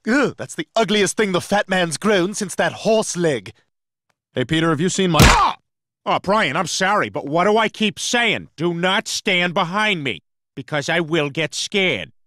Ugh, that's the ugliest thing the fat man's grown since that horse leg. Hey, Peter, have you seen my... Ah! Oh, Brian, I'm sorry, but what do I keep saying? Do not stand behind me, because I will get scared.